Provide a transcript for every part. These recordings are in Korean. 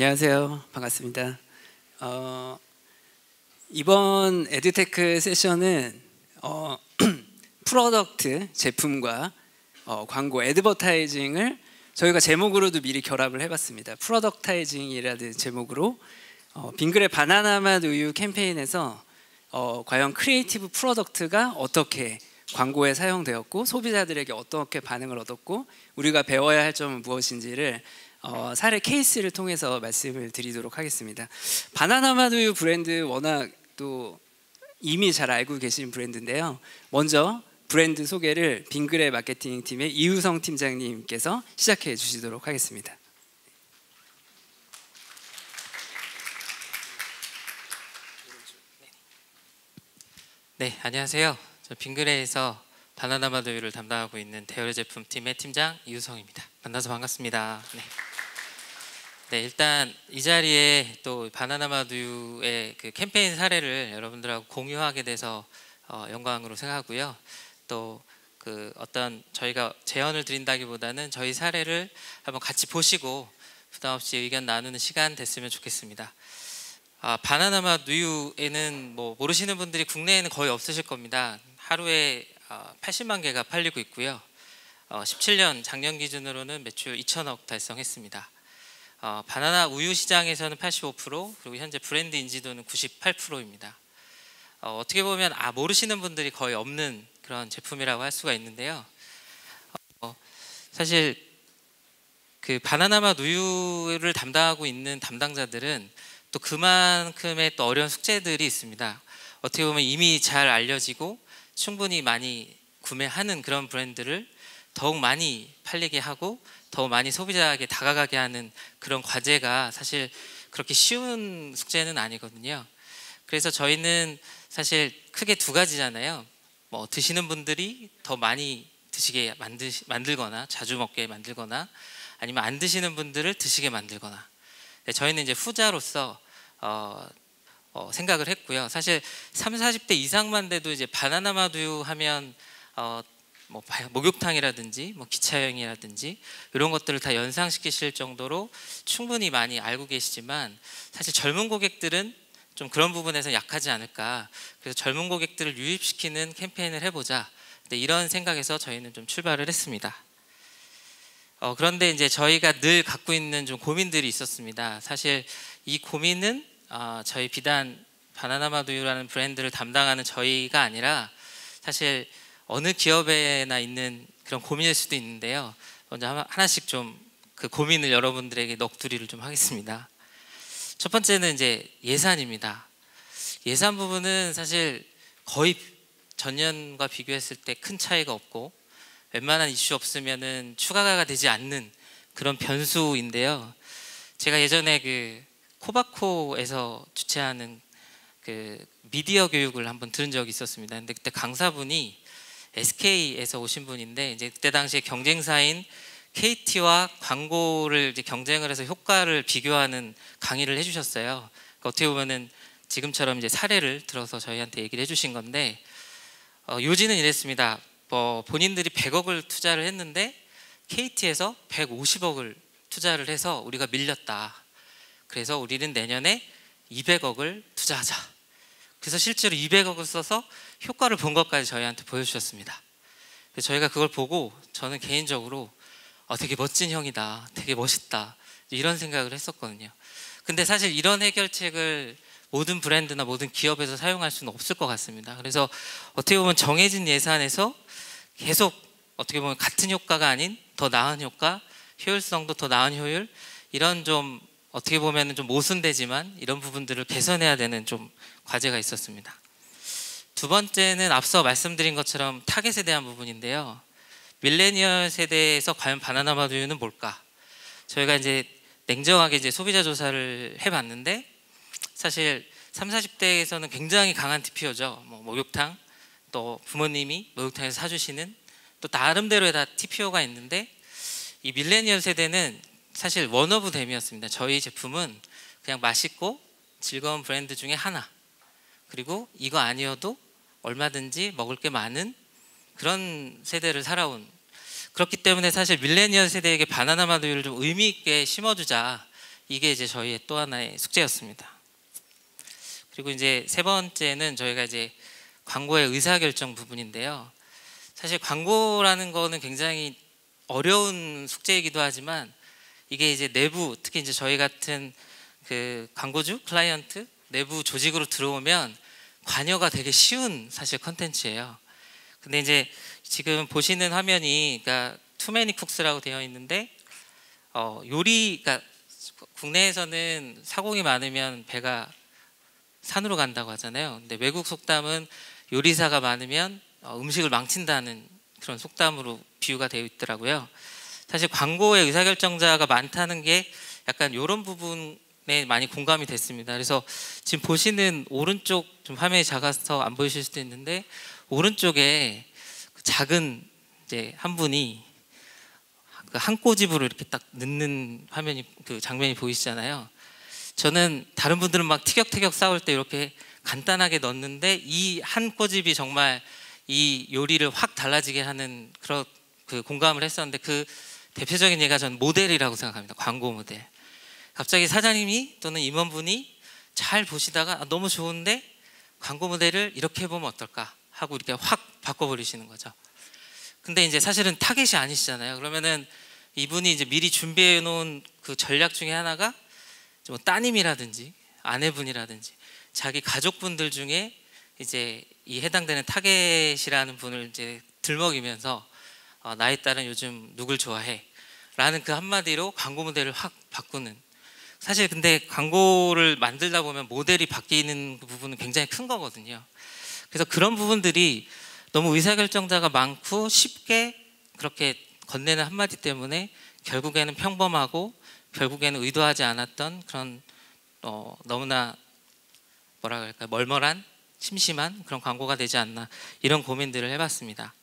안녕하세요. 반갑습니다. 이번 에듀테크 세션은 프로덕트, 제품과 광고, 애드버타이징을 저희가 제목으로도 미리 결합을 해봤습니다. 프로덕타이징이라는 제목으로 빙그레 바나나 맛 우유 캠페인에서 과연 크리에이티브 프로덕트가 어떻게 광고에 사용되었고 소비자들에게 어떻게 반응을 얻었고 우리가 배워야 할 점은 무엇인지를 사례 케이스를 통해서 말씀을 드리도록 하겠습니다. 바나나 맛 우유 브랜드 워낙 또 이미 잘 알고 계신 브랜드인데요. 먼저 브랜드 소개를 빙그레 마케팅 팀의 이우성 팀장님께서 시작해 주시도록 하겠습니다. 네, 안녕하세요. 저 빙그레에서 바나나 맛 우유를 담당하고 있는 대여료 제품 팀의 팀장 이우성입니다. 만나서 반갑습니다. 네, 일단 이 자리에 또 바나나 맛 우유의 그 캠페인 사례를 여러분들하고 공유하게 돼서 영광으로 생각하고요. 또 그 어떤 저희가 제언을 드린다기보다는 저희 사례를 한번 같이 보시고 부담 없이 의견 나누는 시간 됐으면 좋겠습니다. 바나나 맛 우유에는 뭐 모르시는 분들이 국내에는 거의 없으실 겁니다. 하루에 80만 개가 팔리고 있고요. 17년 작년 기준으로는 매출 2천억 달성했습니다. 바나나 우유 시장에서는 85% 그리고 현재 브랜드 인지도는 98%입니다. 어떻게 보면 모르시는 분들이 거의 없는 그런 제품이라고 할 수가 있는데요. 사실 그 바나나 맛 우유를 담당하고 있는 담당자들은 또 그만큼의 또 어려운 숙제들이 있습니다. 어떻게 보면 이미 잘 알려지고 충분히 많이 구매하는 그런 브랜드를 더욱 많이 팔리게 하고 더 많이 소비자에게 다가가게 하는 그런 과제가 사실 그렇게 쉬운 숙제는 아니거든요. 그래서 저희는 사실 크게 두 가지잖아요. 뭐 드시는 분들이 더 많이 드시게 만들거나 자주 먹게 만들거나 아니면 안 드시는 분들을 드시게 만들거나. 네, 저희는 이제 후자로서 생각을 했고요. 사실 30, 40대 이상만 돼도 이제 바나나 맛 우유 하면 뭐 목욕탕이라든지 뭐 기차여행이라든지 이런 것들을 다 연상시키실 정도로 충분히 많이 알고 계시지만 사실 젊은 고객들은 좀 그런 부분에서 약하지 않을까. 그래서 젊은 고객들을 유입시키는 캠페인을 해보자. 이런 생각에서 저희는 좀 출발을 했습니다. 그런데 이제 저희가 늘 갖고 있는 좀 고민들이 있었습니다. 사실 이 고민은 저희 비단 바나나 맛 우유라는 브랜드를 담당하는 저희가 아니라 사실 어느 기업에나 있는 그런 고민일 수도 있는데요. 먼저 하나씩 좀 그 고민을 여러분들에게 넋두리를 좀 하겠습니다. 첫 번째는 이제 예산입니다. 예산 부분은 사실 거의 전년과 비교했을 때 큰 차이가 없고 웬만한 이슈 없으면은 추가가 되지 않는 그런 변수인데요. 제가 예전에 그 코바코에서 주최하는 그 미디어 교육을 한번 들은 적이 있었습니다. 근데 그때 강사분이 SK에서 오신 분인데 이제 그때 당시에 경쟁사인 KT와 광고를 이제 경쟁을 해서 효과를 비교하는 강의를 해주셨어요. 그러니까 어떻게 보면은 지금처럼 이제 사례를 들어서 저희한테 얘기를 해주신 건데 요지는 이랬습니다. 본인들이 100억을 투자를 했는데 KT에서 150억을 투자를 해서 우리가 밀렸다. 그래서 우리는 내년에 200억을 투자하자. 그래서 실제로 200억을 써서 효과를 본 것까지 저희한테 보여주셨습니다. 그래서 저희가 그걸 보고 저는 개인적으로 되게 멋진 형이다, 되게 멋있다 이런 생각을 했었거든요. 근데 사실 이런 해결책을 모든 브랜드나 모든 기업에서 사용할 수는 없을 것 같습니다. 그래서 어떻게 보면 정해진 예산에서 계속 어떻게 보면 같은 효과가 아닌 더 나은 효과, 효율성도 더 나은 효율 이런 좀 어떻게 보면 좀 모순되지만 이런 부분들을 개선해야 되는 좀 과제가 있었습니다. 두 번째는 앞서 말씀드린 것처럼 타겟에 대한 부분인데요. 밀레니얼 세대에서 과연 바나나 맛 우유는 뭘까? 저희가 이제 냉정하게 이제 소비자 조사를 해봤는데 사실 30, 40대에서는 굉장히 강한 TPO죠. 뭐 목욕탕, 또 부모님이 목욕탕에서 사주시는 또 나름대로의 다 TPO가 있는데 이 밀레니얼 세대는 사실 원 오브 댐이었습니다. 저희 제품은 그냥 맛있고 즐거운 브랜드 중에 하나. 그리고 이거 아니어도 얼마든지 먹을 게 많은 그런 세대를 살아온. 그렇기 때문에 사실 밀레니얼 세대에게 바나나 맛 우유를 좀 의미 있게 심어주자 이게 이제 저희의 또 하나의 숙제였습니다. 그리고 이제 세 번째는 저희가 이제 광고의 의사결정 부분인데요. 사실 광고라는 거는 굉장히 어려운 숙제이기도 하지만 이게 이제 내부, 특히 이제 저희 같은 그 광고주, 클라이언트 내부 조직으로 들어오면 관여가 되게 쉬운 사실 컨텐츠예요. 근데 이제 지금 보시는 화면이 그러니까 투매니 쿡스라고 되어 있는데 요리, 그러니까 국내에서는 사공이 많으면 배가 산으로 간다고 하잖아요. 근데 외국 속담은 요리사가 많으면 음식을 망친다는 그런 속담으로 비유가 되어 있더라고요. 사실 광고의 의사결정자가 많다는 게 약간 이런 부분에 많이 공감이 됐습니다. 그래서 지금 보시는 오른쪽, 좀 화면이 작아서 안 보이실 수도 있는데 오른쪽에 작은 이제 한 분이 한 꼬집으로 이렇게 딱 넣는 화면이, 그 장면이 보이시잖아요. 저는 다른 분들은 막 티격태격 싸울 때 이렇게 간단하게 넣는데 이 한 꼬집이 정말 이 요리를 확 달라지게 하는 그런 그 공감을 했었는데, 그 대표적인 예가 저는 모델이라고 생각합니다. 광고 모델. 갑자기 사장님이 또는 임원분이 잘 보시다가 너무 좋은데 광고 모델을 이렇게 해보면 어떨까 하고 이렇게 확 바꿔버리시는 거죠. 근데 이제 사실은 타겟이 아니시잖아요. 그러면은 이분이 이제 미리 준비해 놓은 그 전략 중에 하나가 뭐 따님이라든지 아내분이라든지 자기 가족분들 중에 이제 이 해당되는 타겟이라는 분을 이제 들먹이면서 나의 딸은 요즘 누굴 좋아해? 라는 그 한마디로 광고 모델을 확 바꾸는. 사실 근데 광고를 만들다 보면 모델이 바뀌는 그 부분은 굉장히 큰 거거든요. 그래서 그런 부분들이 너무 의사결정자가 많고 쉽게 그렇게 건네는 한마디 때문에 결국에는 평범하고 결국에는 의도하지 않았던 그런 너무나 뭐라 그럴까요? 멀멀한, 심심한 그런 광고가 되지 않나, 이런 고민들을 해봤습니다.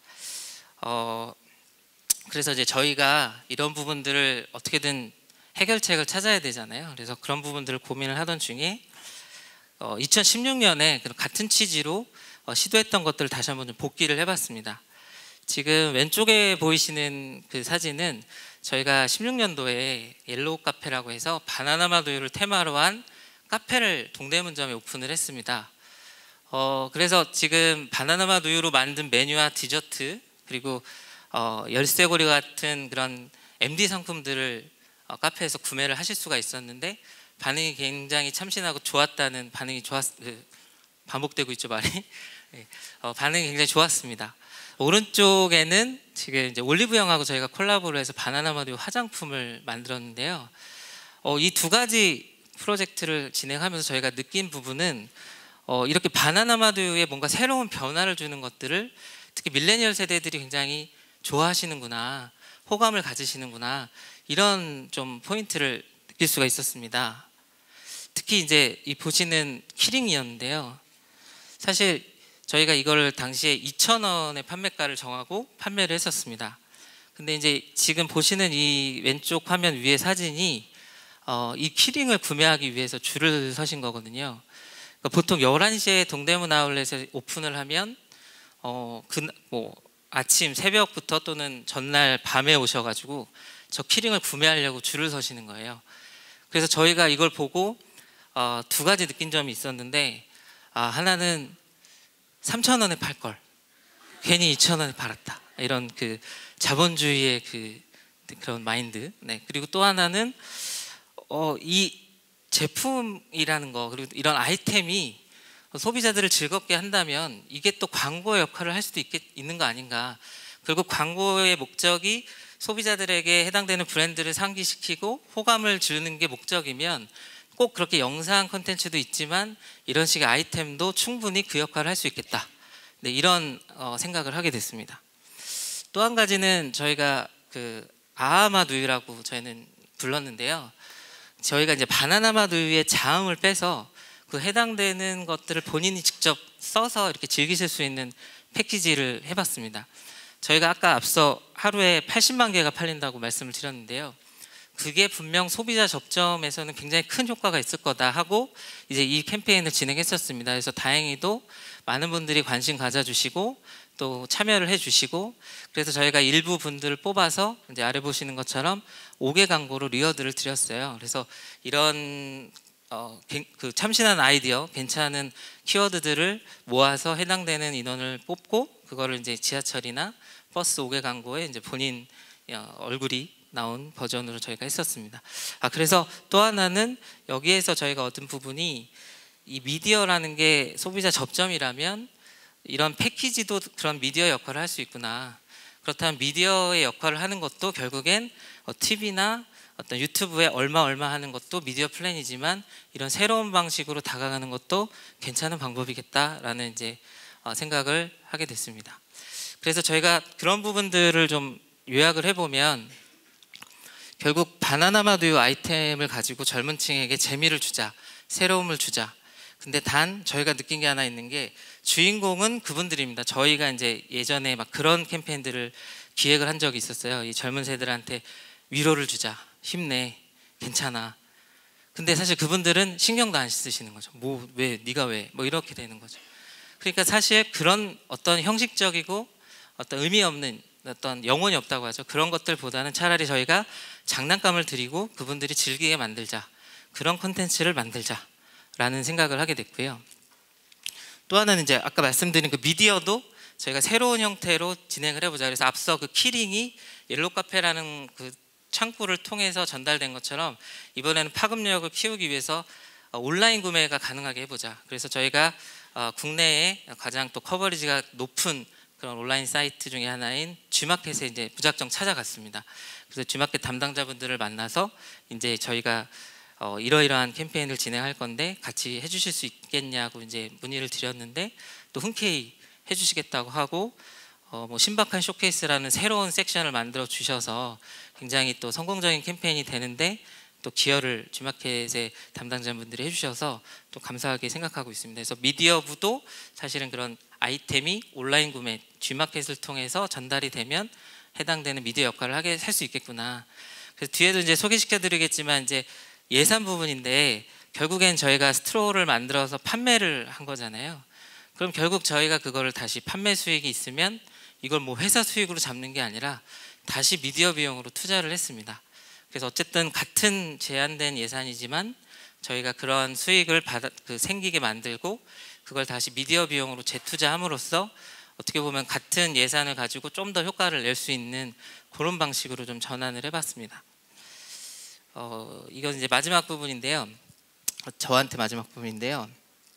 그래서 이제 저희가 이런 부분들을 어떻게든 해결책을 찾아야 되잖아요. 그래서 그런 부분들을 고민을 하던 중에 2016년에 같은 취지로 시도했던 것들을 다시 한번 좀 복기를 해봤습니다. 지금 왼쪽에 보이시는 그 사진은 저희가 16년도에 옐로우 카페라고 해서 바나나맛 우유를 테마로 한 카페를 동대문점에 오픈을 했습니다. 그래서 지금 바나나맛 우유로 만든 메뉴와 디저트, 그리고 열쇠고리 같은 그런 MD 상품들을 카페에서 구매를 하실 수가 있었는데 반응이 굉장히 참신하고 좋았다는 반응이 반복되고 있죠, 말이. 네, 반응이 굉장히 좋았습니다. 오른쪽에는 지금 이제 올리브영하고 저희가 콜라보를 해서 바나나맛 우유 화장품을 만들었는데요. 이 두 가지 프로젝트를 진행하면서 저희가 느낀 부분은 이렇게 바나나맛 우유에 뭔가 새로운 변화를 주는 것들을 특히 밀레니얼 세대들이 굉장히 좋아하시는구나, 호감을 가지시는구나, 이런 좀 포인트를 느낄 수가 있었습니다. 특히 이제 이 보시는 키링이었는데요. 사실 저희가 이걸 당시에 2,000원의 판매가를 정하고 판매를 했었습니다. 근데 이제 지금 보시는 이 왼쪽 화면 위에 사진이 이 키링을 구매하기 위해서 줄을 서신 거거든요. 그러니까 보통 11시에 동대문 아울렛에 오픈을 하면 아침 새벽부터 또는 전날 밤에 오셔가지고 저 키링을 구매하려고 줄을 서시는 거예요. 그래서 저희가 이걸 보고 두 가지 느낀 점이 있었는데, 하나는 3,000원에 팔 걸 괜히 2,000원에 팔았다, 이런 그 자본주의의 그런 마인드. 네. 그리고 또 하나는 이 제품이라는 거, 그리고 이런 아이템이 소비자들을 즐겁게 한다면 이게 또 광고의 역할을 할 수도 있는 거 아닌가. 그리고 광고의 목적이 소비자들에게 해당되는 브랜드를 상기시키고 호감을 주는 게 목적이면 꼭 그렇게 영상 콘텐츠도 있지만 이런 식의 아이템도 충분히 그 역할을 할 수 있겠다. 네, 이런 생각을 하게 됐습니다. 또 한 가지는 저희가 그 아아맛 우유라고 저희는 불렀는데요. 저희가 이제 바나나맛 우유의 자음을 빼서 그 해당되는 것들을 본인이 직접 써서 이렇게 즐기실 수 있는 패키지를 해봤습니다. 저희가 아까 앞서 하루에 80만 개가 팔린다고 말씀을 드렸는데요. 그게 분명 소비자 접점에서는 굉장히 큰 효과가 있을 거다 하고 이제 이 캠페인을 진행했었습니다. 그래서 다행히도 많은 분들이 관심 가져주시고 또 참여를 해주시고, 그래서 저희가 일부 분들을 뽑아서 이제 아래 보시는 것처럼 5개 광고로 리워드를 드렸어요. 그래서 이런 그 참신한 아이디어, 괜찮은 키워드들을 모아서 해당되는 인원을 뽑고, 그거를 이제 지하철이나 버스 5개 광고에 이제 본인 얼굴이 나온 버전으로 저희가 했었습니다. 그래서 또 하나는 여기에서 저희가 얻은 부분이, 이 미디어라는 게 소비자 접점이라면 이런 패키지도 그런 미디어 역할을 할 수 있구나. 그렇다면 미디어의 역할을 하는 것도 결국엔 TV나 어떤 유튜브에 얼마 하는 것도 미디어 플랜이지만, 이런 새로운 방식으로 다가가는 것도 괜찮은 방법이겠다라는 이제 생각을 하게 됐습니다. 그래서 저희가 그런 부분들을 좀 요약을 해보면, 결국 바나나마두유 아이템을 가지고 젊은 층에게 재미를 주자, 새로움을 주자. 근데 단 저희가 느낀 게 하나 있는 게, 주인공은 그분들입니다. 저희가 이제 예전에 막 그런 캠페인들을 기획을 한 적이 있었어요. 이 젊은 세대들한테 위로를 주자, 힘내, 괜찮아. 근데 사실 그분들은 신경도 안 쓰시는 거죠. 뭐 왜, 네가 왜, 뭐 이렇게 되는 거죠. 그러니까 사실 그런 어떤 형식적이고 어떤 의미 없는, 어떤 영혼이 없다고 하죠. 그런 것들보다는 차라리 저희가 장난감을 드리고 그분들이 즐기게 만들자, 그런 콘텐츠를 만들자라는 생각을 하게 됐고요. 또 하나는 이제 아까 말씀드린 그 미디어도 저희가 새로운 형태로 진행을 해보자. 그래서 앞서 그 키링이 옐로카페라는 그 창구를 통해서 전달된 것처럼, 이번에는 파급력을 키우기 위해서 온라인 구매가 가능하게 해보자. 그래서 저희가 국내에 가장 또 커버리지가 높은 그런 온라인 사이트 중에 하나인 G마켓에 이제 무작정 찾아갔습니다. 그래서 G마켓 담당자분들을 만나서 이제 저희가 이러이러한 캠페인을 진행할 건데 같이 해주실 수 있겠냐고 이제 문의를 드렸는데, 또 흔쾌히 해주시겠다고 하고, 뭐 신박한 쇼케이스라는 새로운 섹션을 만들어 주셔서 굉장히 또 성공적인 캠페인이 되는데, 또 기여를 G마켓의 담당자분들이 해주셔서 또 감사하게 생각하고 있습니다. 그래서 미디어부도 사실은 그런 아이템이 온라인 구매 G마켓을 통해서 전달이 되면 해당되는 미디어 역할을 할 수 있겠구나. 그래서 뒤에도 이제 소개시켜드리겠지만, 이제 예산 부분인데 결국엔 저희가 스트로를 만들어서 판매를 한 거잖아요. 그럼 결국 저희가 그거를 다시 판매 수익이 있으면 이걸 뭐 회사 수익으로 잡는 게 아니라 다시 미디어 비용으로 투자를 했습니다. 그래서 어쨌든 같은 제한된 예산이지만 저희가 그런 수익을 생기게 만들고, 그걸 다시 미디어 비용으로 재투자함으로써 어떻게 보면 같은 예산을 가지고 좀 더 효과를 낼 수 있는 그런 방식으로 좀 전환을 해봤습니다. 이건 이제 마지막 부분인데요. 저한테 마지막 부분인데요.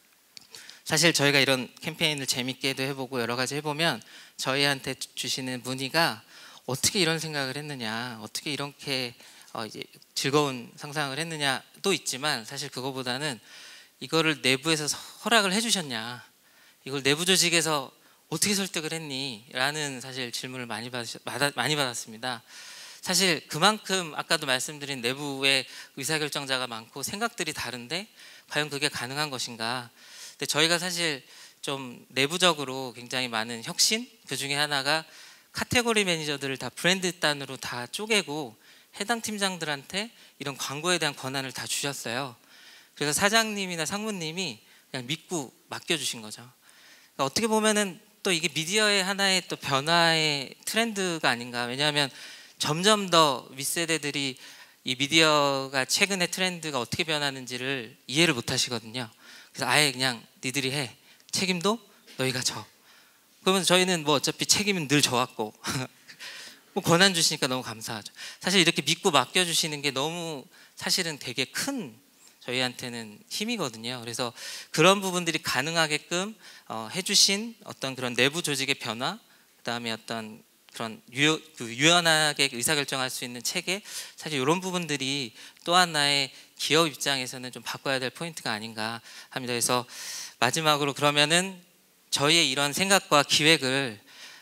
사실 저희가 이런 캠페인을 재밌게도 해보고 여러 가지 해보면 저희한테 주시는 문의가, 어떻게 이런 생각을 했느냐, 어떻게 이렇게 이제 즐거운 상상을 했느냐도 있지만, 사실 그거보다는 이거를 내부에서 허락을 해주셨냐, 이걸 내부 조직에서 어떻게 설득을 했니? 라는 사실 질문을 많이 받았습니다. 사실 그만큼 아까도 말씀드린 내부의 의사결정자가 많고 생각들이 다른데 과연 그게 가능한 것인가. 근데 저희가 사실 좀 내부적으로 굉장히 많은 혁신, 그 중에 하나가 카테고리 매니저들을 다 브랜드 단으로 다 쪼개고 해당 팀장들한테 이런 광고에 대한 권한을 다 주셨어요. 그래서 사장님이나 상무님이 그냥 믿고 맡겨주신 거죠. 그러니까 어떻게 보면은 또 이게 미디어의 하나의 또 변화의 트렌드가 아닌가. 왜냐하면 점점 더 윗세대들이 이 미디어가 최근의 트렌드가 어떻게 변하는지를 이해를 못 하시거든요. 그래서 아예 그냥 니들이 해, 책임도 너희가 져. 그러면 저희는 뭐 어차피 책임은 늘 져왔고 뭐 권한 주시니까 너무 감사하죠. 사실 이렇게 믿고 맡겨주시는 게 너무 사실은 되게 큰 저희한테는 힘이거든요. 그래서 그런 부분들이 가능하게끔 해주신 어떤 그런 내부 조직의 변화, 그다음에 어떤 그런 유연하게 의사결정할 수 있는 체계, 사실 이런 부분들이 또 하나의 기업 입장에서는 좀 바꿔야 될 포인트가 아닌가 합니다. 그래서 마지막으로 그러면은 저희의 이런 생각과 기획을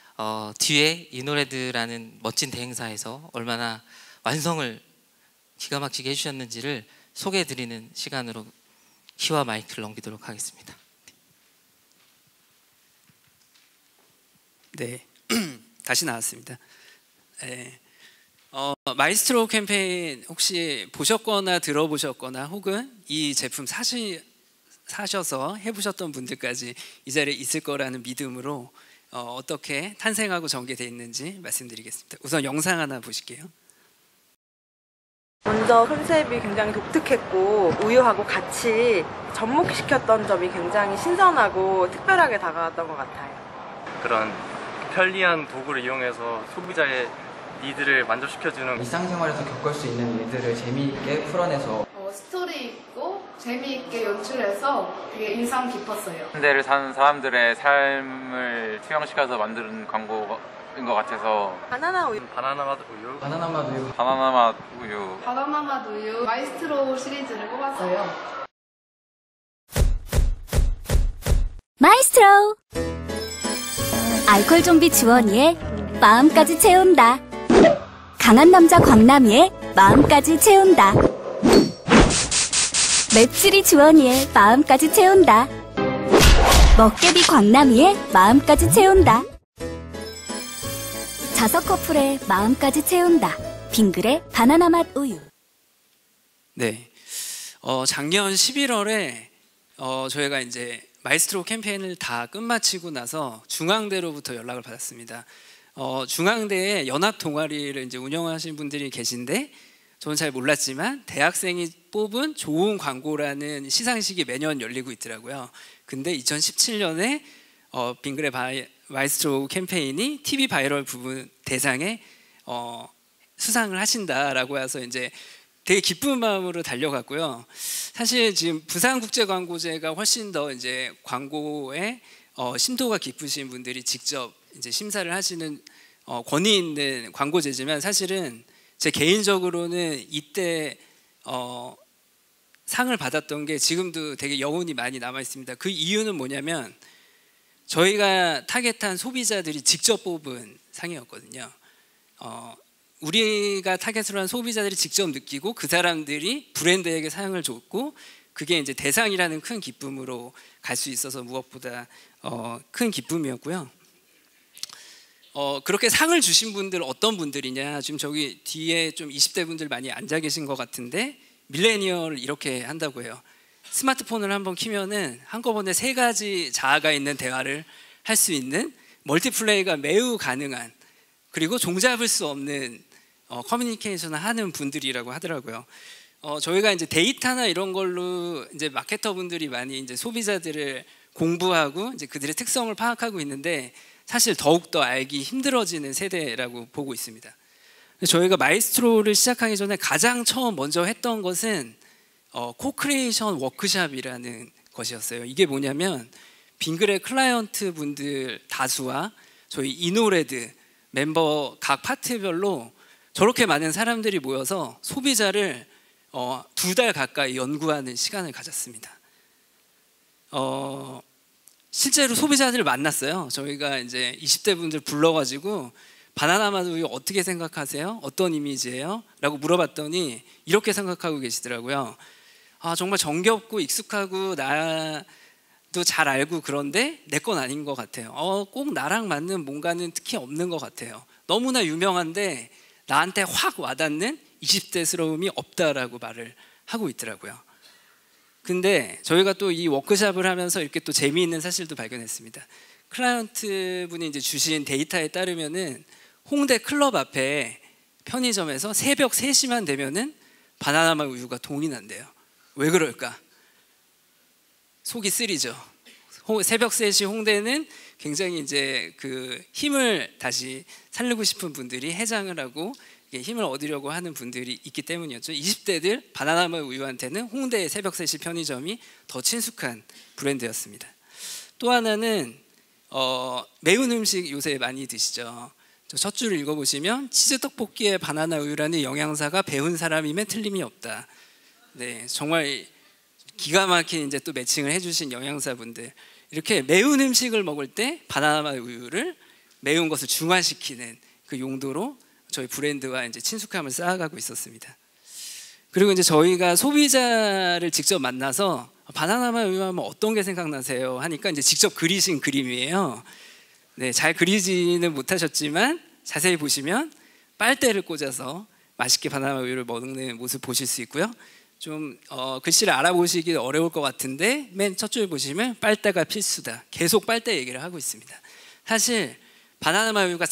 뒤에 이노레드라는 멋진 대행사에서 얼마나 완성을 기가 막히게 해주셨는지를 소개해드리는 시간으로 키와 마이크를 넘기도록 하겠습니다. 네, 다시 나왔습니다. 네. 마이스트로 캠페인 혹시 보셨거나 들어보셨거나 혹은 이 제품 사셔서 해보셨던 분들까지 이 자리에 있을 거라는 믿음으로 어떻게 탄생하고 전개되어 있는지 말씀드리겠습니다. 우선 영상 하나 보실게요. 먼저 컨셉이 굉장히 독특했고 우유하고 같이 접목시켰던 점이 굉장히 신선하고 특별하게 다가왔던 것 같아요. 그런 편리한 도구를 이용해서 소비자의 니드를 만족시켜주는 일상생활에서 겪을 수 있는 일들을 재미있게 풀어내서 스토리 있고 재미있게 연출해서 되게 인상 깊었어요. 현대를 사는 사람들의 삶을 투영시켜서 만든 광고인 것 같아서 바나나 우유, 바나나 맛 우유, 바나나 맛 우유, 바나나 맛 우유, 바나나 맛 우유 마이스트로 시리즈를 뽑았어요. 마이스트로 알콜 좀비 주원이의 마음까지 채운다. 강한 남자 광남이의 마음까지 채운다. 맵찔이 주원이의 마음까지 채운다. 먹개비 광남이의 마음까지 채운다. 자석 커플의 마음까지 채운다. 빙글의 바나나 맛 우유. 네, 작년 11월에 저희가 이제 마이스트로 캠페인을 다 끝마치고 나서 중앙대로부터 연락을 받았습니다. 중앙대에 연합 동아리를 이제 운영하신 분들이 계신데 저는 잘 몰랐지만 대학생이 뽑은 좋은 광고라는 시상식이 매년 열리고 있더라고요. 근데 2017년에 빙글의 마이스트로 캠페인이 TV 바이럴 부분 대상에 수상을 하신다라고 해서 이제 되게 기쁜 마음으로 달려갔고요. 사실 지금 부산국제광고제가 훨씬 더 이제 광고에 심도가 깊으신 분들이 직접 이제 심사를 하시는 권위 있는 광고제지만 사실은 제 개인적으로는 이때 상을 받았던 게 지금도 되게 여운이 많이 남아 있습니다. 그 이유는 뭐냐면 저희가 타겟한 소비자들이 직접 뽑은 상이었거든요. 우리가 타겟으로 한 소비자들이 직접 느끼고 그 사람들이 브랜드에게 사용을 줬고 그게 이제 대상이라는 큰 기쁨으로 갈 수 있어서 무엇보다 큰 기쁨이었고요. 그렇게 상을 주신 분들 어떤 분들이냐, 지금 저기 뒤에 좀 20대 분들 많이 앉아 계신 것 같은데 밀레니얼을 이렇게 한다고 해요. 스마트폰을 한번 키면은 한꺼번에 3가지 자아가 있는 대화를 할 수 있는 멀티플레이가 매우 가능한, 그리고 종잡을 수 없는 커뮤니케이션을 하는 분들이라고 하더라고요. 저희가 이제 데이터나 이런 걸로 이제 마케터 분들이 많이 이제 소비자들을 공부하고 이제 그들의 특성을 파악하고 있는데 사실 더욱더 알기 힘들어지는 세대라고 보고 있습니다. 저희가 마이스트로를 시작하기 전에 가장 처음 먼저 했던 것은 코크리에이션 워크샵이라는 것이었어요. 이게 뭐냐면 빙글의 클라이언트 분들 다수와 저희 이노레드 멤버 각 파트별로 저렇게 많은 사람들이 모여서 소비자를 2달 가까이 연구하는 시간을 가졌습니다. 실제로 소비자들을 만났어요. 저희가 이제 20대 분들 불러가지고 바나나 맛 우유 어떻게 생각하세요? 어떤 이미지예요? 라고 물어봤더니 이렇게 생각하고 계시더라고요. 정말 정겹고 익숙하고 나도 잘 알고 그런데 내 건 아닌 것 같아요. 꼭 나랑 맞는 뭔가는 특히 없는 것 같아요. 너무나 유명한데 나한테 확 와닿는 20대스러움이 없다라고 말을 하고 있더라고요. 근데 저희가 또 이 워크숍을 하면서 이렇게 또 재미있는 사실도 발견했습니다. 클라이언트 분이 이제 주신 데이터에 따르면은 홍대 클럽 앞에 편의점에서 새벽 3시만 되면은 바나나 맛 우유가 동인한대요. 왜 그럴까? 속이 쓰리죠. 새벽 3시 홍대는 굉장히 이제 그 힘을 다시 살리고 싶은 분들이 해장을 하고 힘을 얻으려고 하는 분들이 있기 때문이었죠. 20대들 바나나 맛 우유한테는 홍대의 새벽 3시 편의점이 더 친숙한 브랜드였습니다. 또 하나는 매운 음식 요새 많이 드시죠. 첫 줄을 읽어보시면 치즈 떡볶이에 바나나 우유라는 영양사가 배운 사람이면 틀림이 없다. 네, 정말 기가 막힌 이제 또 매칭을 해주신 영양사분들, 이렇게 매운 음식을 먹을 때 바나나 맛 우유를 매운 것을 중화시키는 그 용도로 저희 브랜드와 이제 친숙함을 쌓아가고 있었습니다. 그리고 이제 저희가 소비자를 직접 만나서 바나나 맛 우유 하면 어떤 게 생각나세요? 하니까 이제 직접 그리신 그림이에요. 네, 잘 그리지는 못하셨지만 자세히 보시면 빨대를 꽂아서 맛있게 바나나 맛 우유를 먹는 모습 보실 수 있고요. 좀 글씨를 알아보시기 어려울 것 같은데 맨 첫 줄 보시면 빨대가 필수다. 계속 빨대 얘기를 하고 있습니다. 사실 바나나 우유가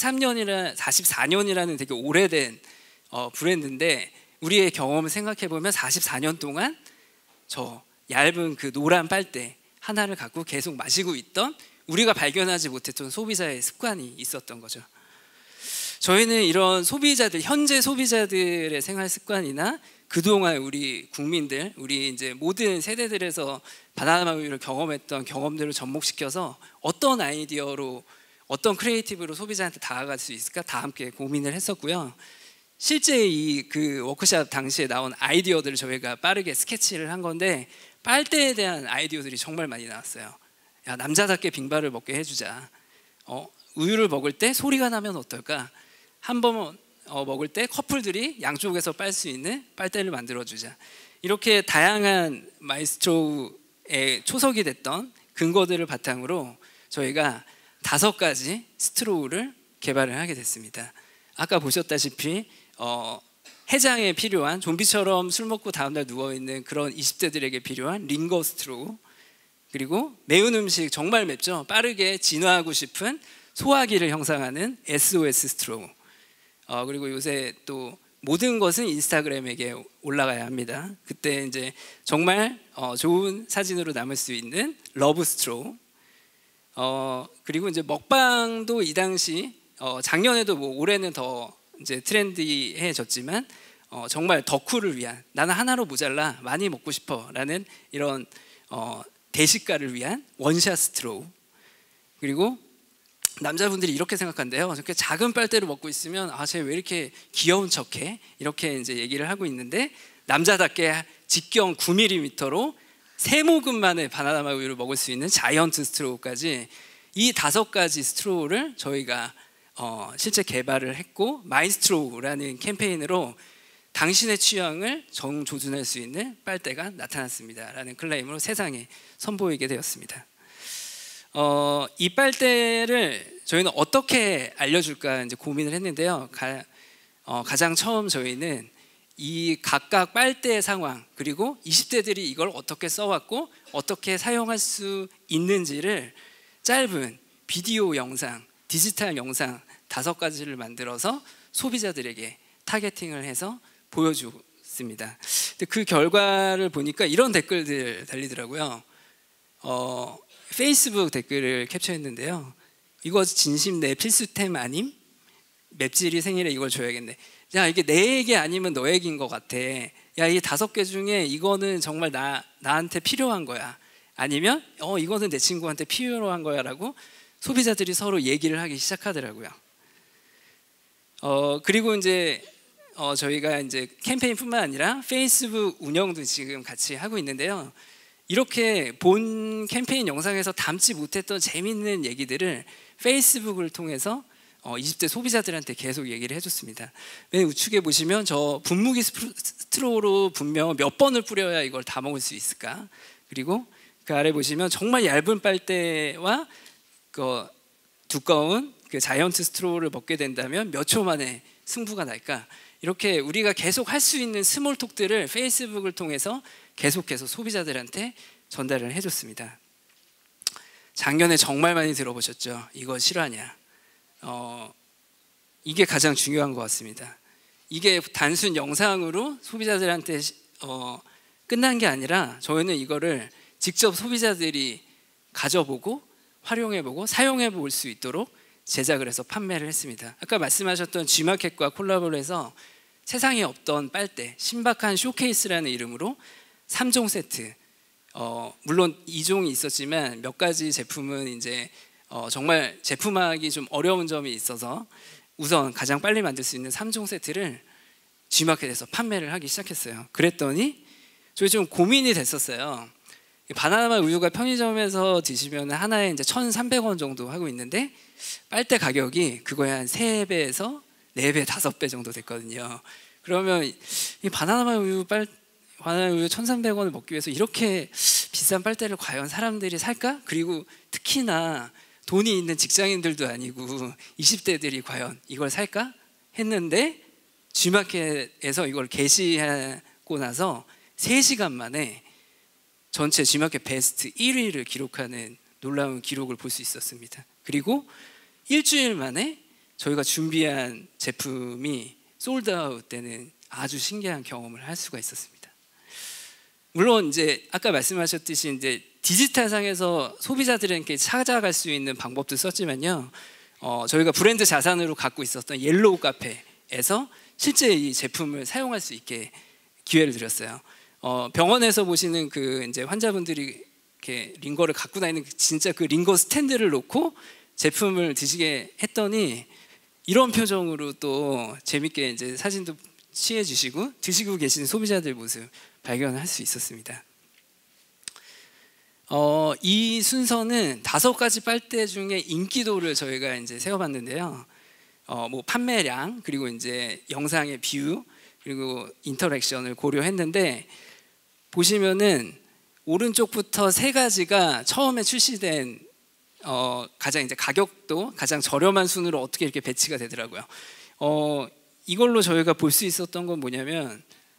44년이라는 되게 오래된 브랜드인데 우리의 경험을 생각해 보면 44년 동안 저 얇은 그 노란 빨대 하나를 갖고 계속 마시고 있던 우리가 발견하지 못했던 소비자의 습관이 있었던 거죠. 저희는 이런 소비자들, 현재 소비자들의 생활 습관이나 그동안 우리 국민들, 우리 이제 모든 세대들에서 바나나 우유를 경험했던 경험들을 접목시켜서 어떤 아이디어로, 어떤 크리에이티브로 소비자한테 다가갈 수 있을까 다 함께 고민을 했었고요. 실제 이 그 워크숍 당시에 나온 아이디어들을 저희가 빠르게 스케치를 한 건데 빨대에 대한 아이디어들이 정말 많이 나왔어요. 야, 남자답게 빙발을 먹게 해주자. 우유를 먹을 때 소리가 나면 어떨까? 한 번 먹을 때 커플들이 양쪽에서 빨 수 있는 빨대를 만들어주자. 이렇게 다양한 마이스트로우의 초석이 됐던 근거들을 바탕으로 저희가 5가지 스트로우를 개발을 하게 됐습니다. 아까 보셨다시피 해장에 필요한 좀비처럼 술 먹고 다음날 누워있는 그런 20대들에게 필요한 링거 스트로우, 그리고 매운 음식 정말 맵죠? 빠르게 진화하고 싶은 소화기를 형성하는 SOS 스트로우, 그리고 요새 또 모든 것은 인스타그램에게 올라가야 합니다. 그때 이제 정말 좋은 사진으로 남을 수 있는 러브 스트로우, 그리고 이제 먹방도 이 당시 작년에도 뭐 올해는 더 이제 트렌디해졌지만 정말 덕후를 위한, 나는 하나로 모자라 많이 먹고 싶어라는 이런 대식가를 위한 원샷 스트로우, 그리고 남자분들이 이렇게 생각한대요. 저렇게 작은 빨대를 먹고 있으면 쟤 왜 이렇게 귀여운 척해? 이렇게 이제 얘기를 하고 있는데 남자답게 직경 9mm로 3모금 만에 바나나 우유를 먹을 수 있는 자이언트 스트로우까지 이 5가지 스트로우를 저희가 실제 개발을 했고 마이스트로우라는 캠페인으로 당신의 취향을 정조준할 수 있는 빨대가 나타났습니다 라는 클레임으로 세상에 선보이게 되었습니다. 이 빨대를 저희는 어떻게 알려줄까 이제 고민을 했는데요. 가장 처음 저희는 이 각각 빨대의 상황, 그리고 20대들이 이걸 어떻게 써왔고 어떻게 사용할 수 있는지를 짧은 비디오 영상, 디지털 영상 5가지를 만들어서 소비자들에게 타겟팅을 해서 보여줬습니다. 근데 그 결과를 보니까 이런 댓글들 달리더라고요. 페이스북 댓글을 캡처했는데요. 이거 진심 내 필수템 아님? 맵찔이 생일에 이걸 줘야겠네. 야, 이게 내 얘기 아니면 너 얘기인 것 같아. 야, 이 5개 중에 이거는 정말 나한테 필요한 거야. 아니면 이거는 내 친구한테 필요한 거야 라고 소비자들이 서로 얘기를 하기 시작하더라고요. 그리고 이제 저희가 이제 캠페인뿐만 아니라 페이스북 운영도 지금 같이 하고 있는데요. 이렇게 본 캠페인 영상에서 담지 못했던 재밌는 얘기들을 페이스북을 통해서 20대 소비자들한테 계속 얘기를 해줬습니다. 맨 우측에 보시면 저 분무기 스트로우로 분명 몇 번을 뿌려야 이걸 다 먹을 수 있을까? 그리고 그 아래 보시면 정말 얇은 빨대와 그 두꺼운 그 자이언트 스트로우를 먹게 된다면 몇 초 만에 승부가 날까? 이렇게 우리가 계속 할 수 있는 스몰 톡들을 페이스북을 통해서 계속해서 소비자들한테 전달을 해줬습니다. 작년에 정말 많이 들어보셨죠? 이거 실화냐? 이게 가장 중요한 것 같습니다. 이게 단순 영상으로 소비자들한테 끝난 게 아니라 저희는 이거를 직접 소비자들이 가져보고 활용해보고 사용해볼 수 있도록 제작을 해서 판매를 했습니다. 아까 말씀하셨던 G마켓과 콜라보를 해서 세상에 없던 빨대, 신박한 쇼케이스라는 이름으로 3종 세트, 물론 2종이 있었지만 몇 가지 제품은 이제 정말 제품화하기 좀 어려운 점이 있어서 우선 가장 빨리 만들 수 있는 3종 세트를 G마켓에서 판매를 하기 시작했어요. 그랬더니 저희 좀 고민이 됐었어요. 바나나 우유가 편의점에서 드시면 하나에 이제 1,300원 정도 하고 있는데 빨대 가격이 그거에 한 3배에서 4배, 5배 정도 됐거든요. 그러면 이 바나나 우유 1,300원을 먹기 위해서 이렇게 비싼 빨대를 과연 사람들이 살까? 그리고 특히나 돈이 있는 직장인들도 아니고 20대들이 과연 이걸 살까? 했는데 G마켓에서 이걸 게시하고 나서 3시간 만에 전체 G마켓 베스트 1위를 기록하는 놀라운 기록을 볼 수 있었습니다. 그리고 일주일 만에 저희가 준비한 제품이 솔드아웃 되는 아주 신기한 경험을 할 수가 있었습니다. 물론 이제 아까 말씀하셨듯이 이제 디지털상에서 소비자들에게 찾아갈 수 있는 방법도 썼지만요. 저희가 브랜드 자산으로 갖고 있었던 옐로우 카페에서 실제 이 제품을 사용할 수 있게 기회를 드렸어요. 병원에서 보시는 그 이제 환자분들이 이렇게 링거를 갖고 다니는 진짜 그 링거 스탠드를 놓고 제품을 드시게 했더니 이런 표정으로 또 재밌게 이제 사진도 취해 주시고 드시고 계신 소비자들 모습 발견할 수 있었습니다. 이 순서는 5가지 빨대 중에 인기도를 저희가 이제 세워봤는데요. 뭐 판매량 그리고 이제 영상의 뷰 그리고 인터랙션을 고려했는데 보시면은 오른쪽부터 3가지가 처음에 출시된 가장 이제 가격도 가장 저렴한 순으로 어떻게 이렇게 배치가 되더라고요. 이걸로 저희가 볼 수 있었던 건 뭐냐면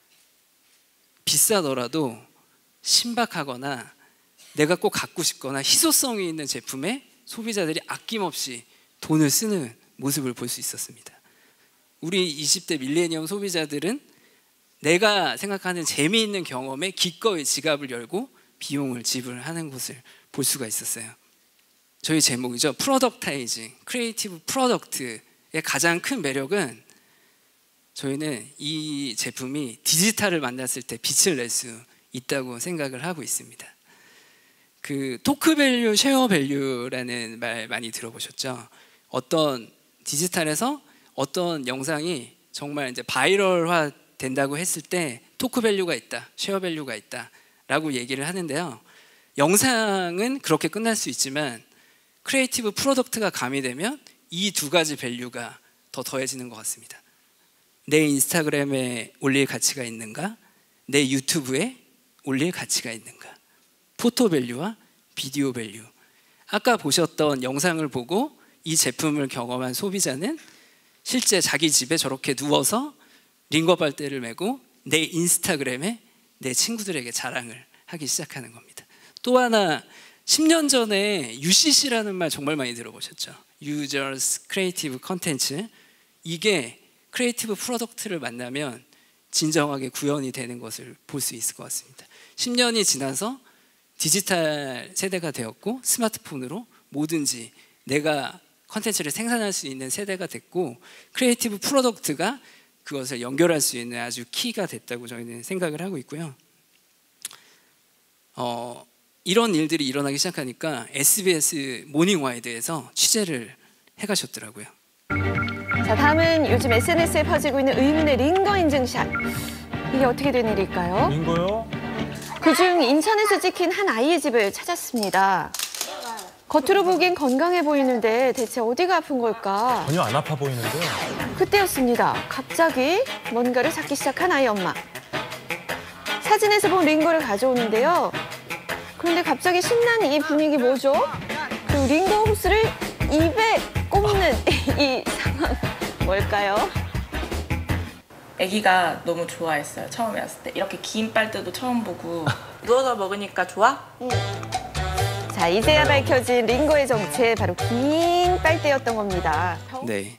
비싸더라도 신박하거나 내가 꼭 갖고 싶거나 희소성이 있는 제품에 소비자들이 아낌없이 돈을 쓰는 모습을 볼 수 있었습니다. 우리 20대 밀레니엄 소비자들은 내가 생각하는 재미있는 경험에 기꺼이 지갑을 열고 비용을 지불하는 것을 볼 수가 있었어요. 저희 제목이죠. 프로덕타이징, 크리에이티브 프로덕트의 가장 큰 매력은 저희는 이 제품이 디지털을 만났을 때 빛을 낼 수 있다고 생각을 하고 있습니다. 그 토크 밸류, 쉐어 밸류라는 말 많이 들어보셨죠? 어떤 디지털에서 어떤 영상이 정말 이제 바이럴화 된다고 했을 때 토크 밸류가 있다, 쉐어 밸류가 있다라고 얘기를 하는데요. 영상은 그렇게 끝날 수 있지만 크리에이티브 프로덕트가 가미되면 이 2가지 밸류가 더 더해지는 것 같습니다. 내 인스타그램에 올릴 가치가 있는가? 내 유튜브에 올릴 가치가 있는가? 포토 밸류와 비디오 밸류. 아까 보셨던 영상을 보고 이 제품을 경험한 소비자는 실제 자기 집에 저렇게 누워서 링거 빨대를 메고 내 인스타그램에 내 친구들에게 자랑을 하기 시작하는 겁니다. 또 하나 10년 전에 UCC라는 말 정말 많이 들어보셨죠? Users Creative Content. 이게 크리에이티브 프로덕트를 만나면 진정하게 구현이 되는 것을 볼 수 있을 것 같습니다. 10년이 지나서 디지털 세대가 되었고 스마트폰으로 뭐든지 내가 컨텐츠를 생산할 수 있는 세대가 됐고 크리에이티브 프로덕트가 그것을 연결할 수 있는 아주 키가 됐다고 저희는 생각을 하고 있고요. 이런 일들이 일어나기 시작하니까 SBS 모닝와이드에서 취재를 해가셨더라고요. 자, 다음은 요즘 SNS에 퍼지고 있는 의문의 링거 인증샷. 이게 어떻게 된 일일까요? 링거요? 그중 인천에서 찍힌 한 아이의 집을 찾았습니다. 겉으로 보기엔 건강해 보이는데 대체 어디가 아픈 걸까? 전혀 안 아파 보이는데요. 그때였습니다. 갑자기 뭔가를 찾기 시작한 아이 엄마. 사진에서 본 링거를 가져오는데요. 그런데 갑자기 신난 이 분위기 뭐죠? 그 링거 호스를 입에 꼽는 이 상황 뭘까요? 아기가 너무 좋아했어요. 처음에 왔을 때. 이렇게 긴 빨대도 처음 보고. 누워서 먹으니까 좋아? 자, 이제야 밝혀진 링거의 정체, 바로 긴 빨대였던 겁니다. 네,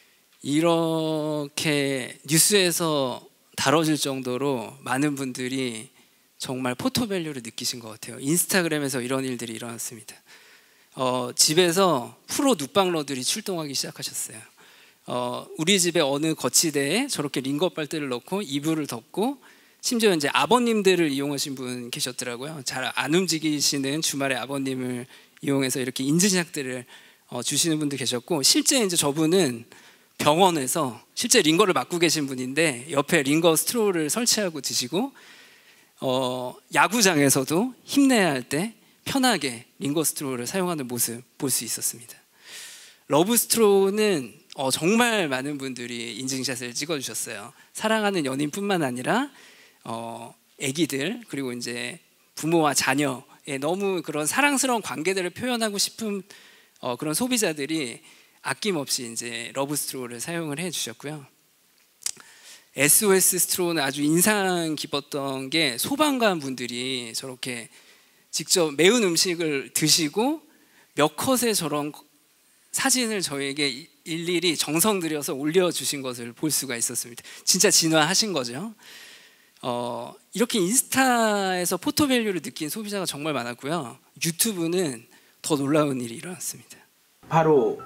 이렇게 뉴스에서 다뤄질 정도로 많은 분들이 정말 포토밸류를 느끼신 것 같아요. 인스타그램에서 이런 일들이 일어났습니다. 집에서 프로 눕방러들이 출동하기 시작하셨어요. 우리 집에 어느 거치대에 저렇게 링거 빨대를 넣고 이불을 덮고 심지어 이제 아버님들을 이용하신 분 계셨더라고요. 잘 안 움직이시는 주말에 아버님을 이용해서 이렇게 인증샷들을 주시는 분도 계셨고, 실제 이제 저분은 병원에서 실제 링거를 맞고 계신 분인데 옆에 링거 스트로를 설치하고 드시고, 야구장에서도 힘내야 할 때 편하게 링거 스트로를 사용하는 모습 볼 수 있었습니다. 러브 스트로는 정말 많은 분들이 인증샷을 찍어주셨어요. 사랑하는 연인뿐만 아니라 아기들 그리고 이제 부모와 자녀의 너무 그런 사랑스러운 관계들을 표현하고 싶은 그런 소비자들이 아낌없이 이제 러브 스트로를 사용을 해주셨고요. SOS 스트로는 아주 인상 깊었던 게 소방관 분들이 저렇게 직접 매운 음식을 드시고 몇 컷의 저런 사진을 저에게 일일이 정성 들여서 올려주신 것을 볼 수가 있었습니다. 진짜 진화하신 거죠. 이렇게 인스타에서 포토밸류를 느낀 소비자가 정말 많았고요. 유튜브는 더 놀라운 일이 일어났습니다. 바로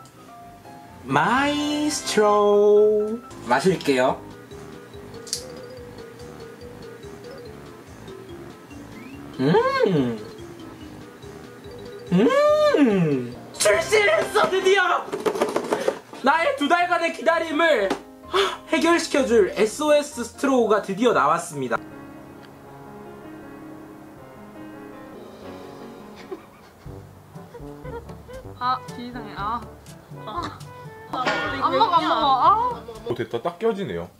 마이스트로 마실게요. 출시를 했어 드디어! 나의 2달간의 기다림을 해결시켜줄 SOS 스트로우가 드디어 나왔습니다. 비상해. 안 먹어. 됐다, 딱 껴지네요.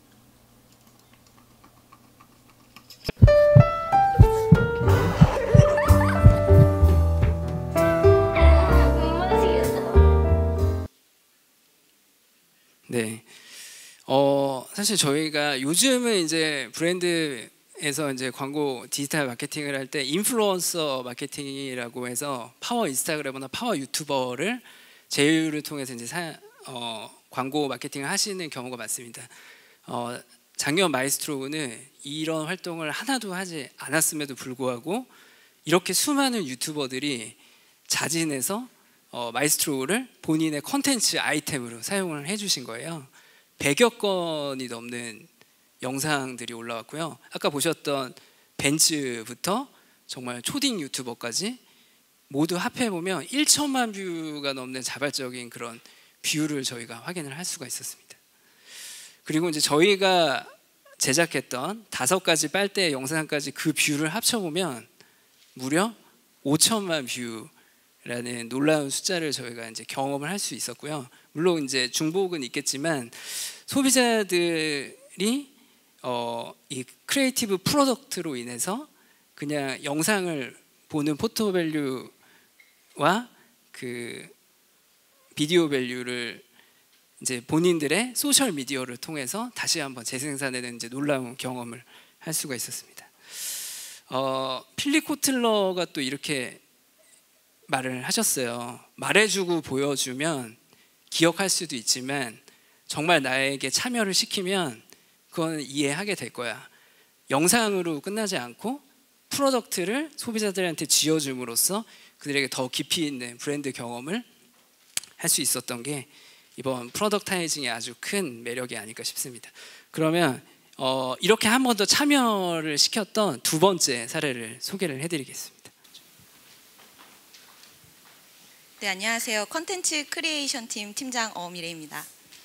네, 사실 저희가 요즘은 이제 브랜드에서 이제 광고 디지털 마케팅을 할 때 인플루언서 마케팅이라고 해서 파워 인스타그래머나 파워 유튜버를 제휴를 통해서 이제 광고 마케팅을 하시는 경우가 많습니다. 작년 마이스트로우는 이런 활동을 하나도 하지 않았음에도 불구하고 이렇게 수많은 유튜버들이 자진해서 마이스트로우를 본인의 컨텐츠 아이템으로 사용을 해주신 거예요. 100여 건이 넘는 영상들이 올라왔고요. 아까 보셨던 벤츠부터 정말 초딩 유튜버까지 모두 합해보면 1천만 뷰가 넘는 자발적인 그런 뷰를 저희가 확인을 할 수가 있었습니다. 그리고 이제 저희가 제작했던 5가지 빨대 영상까지 그 뷰를 합쳐보면 무려 5천만 뷰라는 놀라운 숫자를 저희가 이제 경험을 할 수 있었고요. 물론 이제 중복은 있겠지만 소비자들이 이 크리에이티브 프로덕트로 인해서 그냥 영상을 보는 포토밸류와 그 비디오 밸류를 이제 본인들의 소셜 미디어를 통해서 다시 한번 재생산해낸 이제 놀라운 경험을 할 수가 있었습니다. 필립 코틀러가 또 이렇게 말을 하셨어요. 말해주고 보여주면 기억할 수도 있지만 정말 나에게 참여를 시키면 그건 이해하게 될 거야. 영상으로 끝나지 않고 프로덕트를 소비자들한테 쥐어줌으로써 그들에게 더 깊이 있는 브랜드 경험을 할 수 있었던 게 이번 프로덕타이징의 아주 큰 매력이 아닐까 싶습니다. 그러면 이렇게 한 번 더 참여를 시켰던 2번째 사례를 소개를 해드리겠습니다. 네, 안녕하세요. 컨텐츠 크리에이션 팀 팀장 미래입니다.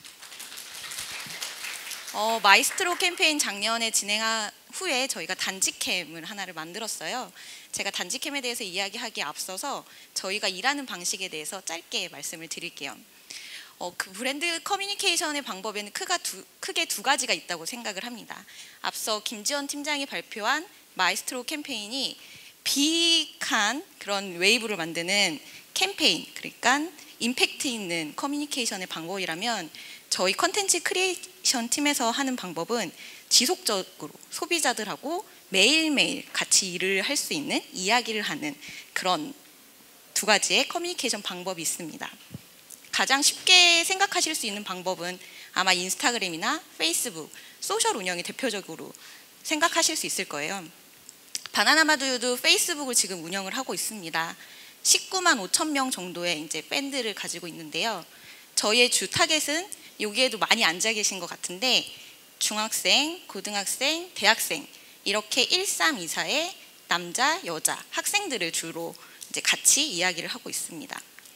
마이스트로 캠페인 작년에 진행한 후에 저희가 단지캠을 하나를 만들었어요. 제가 단지캠에 대해서 이야기하기에 앞서서 저희가 일하는 방식에 대해서 짧게 말씀을 드릴게요. 그 브랜드 커뮤니케이션의 방법에는 크게 두 가지가 있다고 생각을 합니다. 앞서 김지원 팀장이 발표한 마이스트로 캠페인이 비익한 그런 웨이브를 만드는 캠페인, 그러니까 임팩트 있는 커뮤니케이션의 방법이라면 저희 컨텐츠 크리에이션 팀에서 하는 방법은 지속적으로 소비자들하고 매일매일 같이 일을 할 수 있는, 이야기를 하는 그런 2가지의 커뮤니케이션 방법이 있습니다. 가장 쉽게 생각하실 수 있는 방법은 아마 인스타그램이나 페이스북, 소셜 운영이 대표적으로 생각하실 수 있을 거예요. 바나나마두유도 페이스북을 지금 운영을 하고 있습니다. 19만 5천 명 정도의 이제 팬들을 가지고 있는데요. 저희의 주 타겟은 여기에도 많이 앉아 계신 것 같은데 중학생, 고등학생, 대학생 이렇게 1324의 남자, 여자, 학생들을 주로 이제 같이 이야기를 하고 있습니다.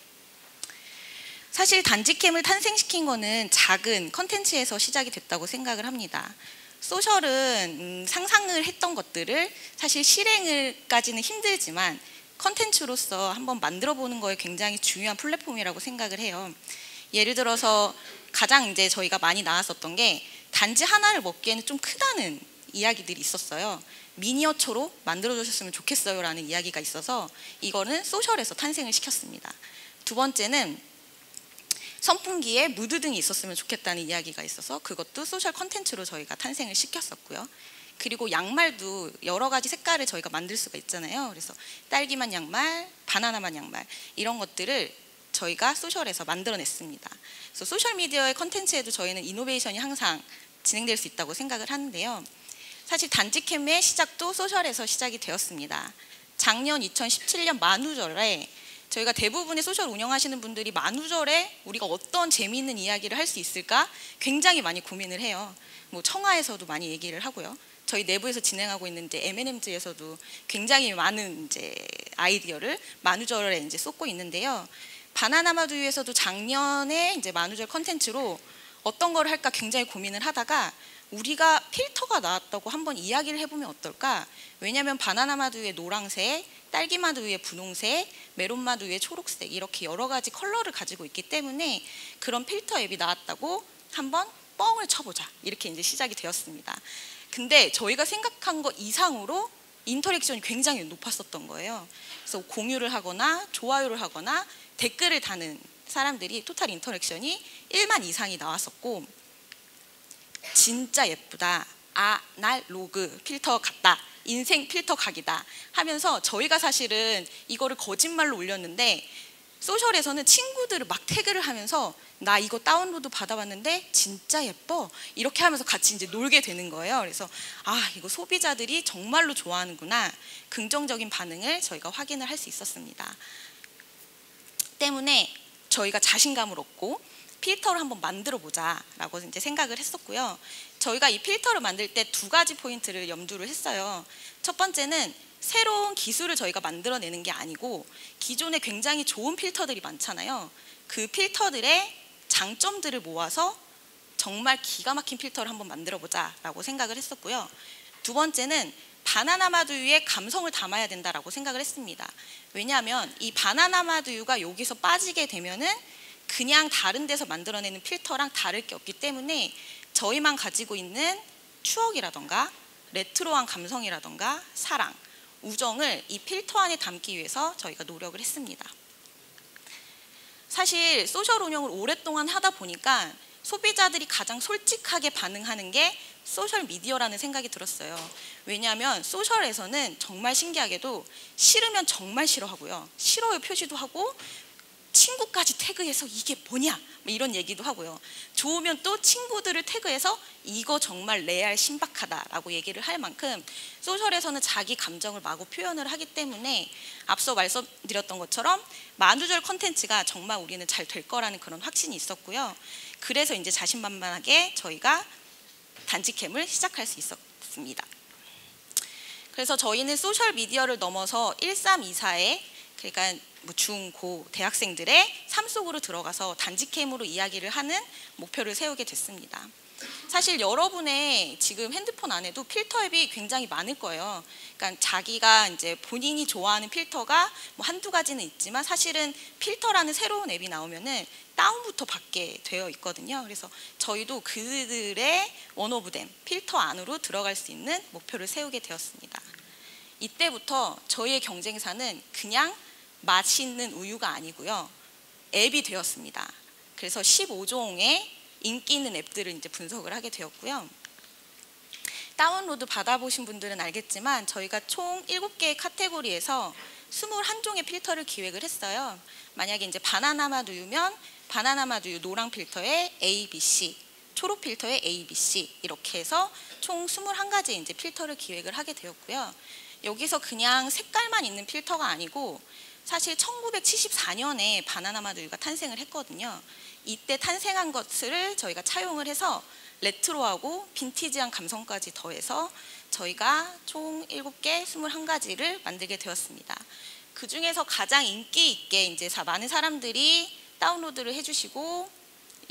사실 단지캠을 탄생시킨 거는 작은 컨텐츠에서 시작이 됐다고 생각을 합니다. 소셜은 상상을 했던 것들을 사실 실행을까지는 힘들지만 컨텐츠로서 한번 만들어 보는 거에 굉장히 중요한 플랫폼이라고 생각을 해요. 예를 들어서 가장 이제 저희가 많이 나왔었던 게 단지 하나를 먹기에는 좀 크다는 이야기들이 있었어요. 미니어처로 만들어 주셨으면 좋겠어요 라는 이야기가 있어서 이거는 소셜에서 탄생을 시켰습니다. 2번째는 선풍기에 무드 등이 있었으면 좋겠다는 이야기가 있어서 그것도 소셜 컨텐츠로 저희가 탄생을 시켰었고요. 그리고 양말도 여러 가지 색깔을 저희가 만들 수가 있잖아요. 그래서 딸기맛 양말, 바나나맛 양말 이런 것들을 저희가 소셜에서 만들어냈습니다. 그래서 소셜미디어의 컨텐츠에도 저희는 이노베이션이 항상 진행될 수 있다고 생각을 하는데요. 사실 단지캠의 시작도 소셜에서 시작이 되었습니다. 작년 2017년 만우절에 저희가 대부분의 소셜 운영하시는 분들이 만우절에 우리가 어떤 재미있는 이야기를 할 수 있을까 굉장히 많이 고민을 해요. 뭐 청와에서도 많이 얘기를 하고요. 저희 내부에서 진행하고 있는 이제 M&M즈에서도 굉장히 많은 이제 아이디어를 만우절에 이제 쏟고 있는데요. 바나나마두유에서도 작년에 이제 만우절 컨텐츠로 어떤 걸 할까 굉장히 고민을 하다가 우리가 필터가 나왔다고 한번 이야기를 해보면 어떨까? 왜냐하면 바나나마두유의 노란색, 딸기마두유의 분홍색, 메론마두유의 초록색 이렇게 여러 가지 컬러를 가지고 있기 때문에 그런 필터 앱이 나왔다고 한번 뻥을 쳐보자 이렇게 이제 시작이 되었습니다. 근데 저희가 생각한 것 이상으로 인터랙션이 굉장히 높았었던 거예요. 그래서 공유를 하거나 좋아요를 하거나 댓글을 다는 사람들이 토탈 인터랙션이 1만 이상이 나왔었고 진짜 예쁘다, 아날로그 필터 같다, 인생 필터 각이다 하면서 저희가 사실은 이거를 거짓말로 올렸는데 소셜에서는 친구들을 막 태그를 하면서 나 이거 다운로드 받아봤는데 진짜 예뻐 이렇게 하면서 같이 이제 놀게 되는 거예요. 그래서 아 이거 소비자들이 정말로 좋아하는구나 긍정적인 반응을 저희가 확인을 할 수 있었습니다. 때문에 저희가 자신감을 얻고 필터를 한번 만들어 보자라고 이제 생각을 했었고요. 저희가 이 필터를 만들 때 두 가지 포인트를 염두를 했어요. 첫 번째는 새로운 기술을 저희가 만들어내는 게 아니고 기존에 굉장히 좋은 필터들이 많잖아요. 그 필터들의 장점들을 모아서 정말 기가 막힌 필터를 한번 만들어 보자라고 생각을 했었고요. 두 번째는 바나나마두유의 감성을 담아야 된다라고 생각을 했습니다. 왜냐하면 이 바나나마두유가 여기서 빠지게 되면은 그냥 다른 데서 만들어내는 필터랑 다를 게 없기 때문에 저희만 가지고 있는 추억이라던가 레트로한 감성이라던가 사랑, 우정을 이 필터 안에 담기 위해서 저희가 노력을 했습니다. 사실 소셜 운영을 오랫동안 하다 보니까 소비자들이 가장 솔직하게 반응하는 게 소셜미디어라는 생각이 들었어요. 왜냐하면 소셜에서는 정말 신기하게도 싫으면 정말 싫어하고요. 싫어요 표시도 하고 친구까지 태그해서 이게 뭐냐 이런 얘기도 하고요. 좋으면 또 친구들을 태그해서 이거 정말 레알 신박하다라고 얘기를 할 만큼 소셜에서는 자기 감정을 마구 표현을 하기 때문에 앞서 말씀드렸던 것처럼 만우절 컨텐츠가 정말 우리는 잘 될 거라는 그런 확신이 있었고요. 그래서 이제 자신만만하게 저희가 단지캠을 시작할 수 있었습니다. 그래서 저희는 소셜미디어를 넘어서 1324에 그러니까 뭐 중, 고, 대학생들의 삶 속으로 들어가서 단지캠으로 이야기를 하는 목표를 세우게 됐습니다. 사실 여러분의 지금 핸드폰 안에도 필터 앱이 굉장히 많을 거예요. 그러니까 자기가 이제 본인이 좋아하는 필터가 뭐 한두 가지는 있지만 사실은 필터라는 새로운 앱이 나오면은 다운부터 받게 되어 있거든요. 그래서 저희도 그들의 원 오브 댐 필터 안으로 들어갈 수 있는 목표를 세우게 되었습니다. 이때부터 저희의 경쟁사는 그냥 맛있는 우유가 아니고요. 앱이 되었습니다. 그래서 15종의 인기 있는 앱들을 이제 분석을 하게 되었고요. 다운로드 받아보신 분들은 알겠지만 저희가 총 7개의 카테고리에서 21종의 필터를 기획을 했어요. 만약에 이제 바나나마두유면 바나나마두유 노랑 필터에 A, B, C, 초록 필터에 A, B, C 이렇게 해서 총 21가지 이제 필터를 기획을 하게 되었고요. 여기서 그냥 색깔만 있는 필터가 아니고 사실 1974년에 바나나마두유가 탄생을 했거든요. 이때 탄생한 것을 저희가 차용을 해서 레트로하고 빈티지한 감성까지 더해서 저희가 총 7개, 21가지를 만들게 되었습니다. 그 중에서 가장 인기 있게 이제 많은 사람들이 다운로드를 해주시고